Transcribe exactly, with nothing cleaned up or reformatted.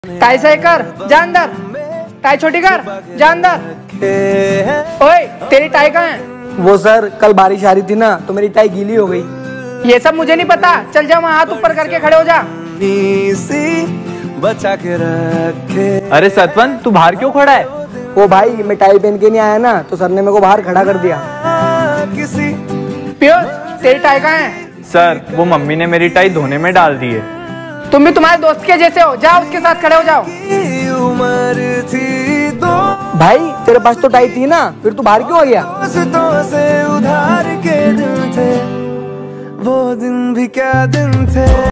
Tie सही कर, जा अंदर। टाई छोटी कर, जा अंदर। ओए, तेरी टाई कहाँ है? वो सर, कल बारिश आ रही थी ना तो मेरी टाई गीली हो गई। ये सब मुझे नहीं पता, चल जा वहाँ हाथ ऊपर करके खड़े हो जा। बचा के रखे। अरे सतवन, तू बाहर क्यों खड़ा है? वो भाई, मैं टाई पहन के नहीं आया ना तो सर ने मेरे को बाहर खड़ा कर दिया। किसी पियूष, तेरी टाई कहाँ है? सर, वो मम्मी ने मेरी टाई धोने में डाल दी है। तुम भी तुम्हारे दोस्त के जैसे हो, जाओ उसके साथ खड़े हो जाओ। उम्र थी दो, भाई तेरे पास तो टाई थी ना, फिर तू बाहर क्यों आ गया? दोस्तों से उधार के दिन थे, वो दिन भी क्या दिन थे।